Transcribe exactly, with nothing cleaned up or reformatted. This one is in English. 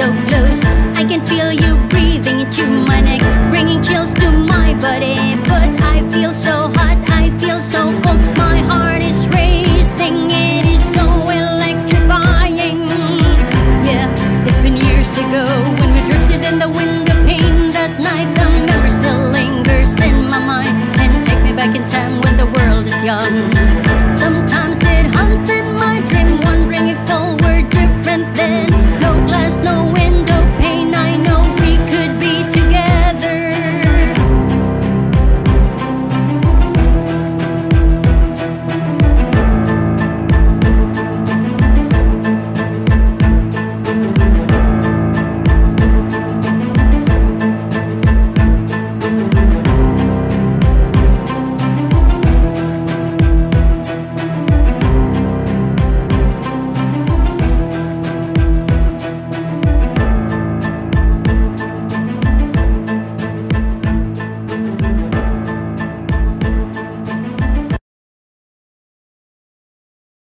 so close. I can feel you breathing into my neck, bringing chills to my body. But I feel so hot, I feel so cold. My heart is racing, it is so electrifying. Yeah, it's been years ago when we drifted in the window pane. That night the memory still lingers in my mind, and take me back in time when the world is young.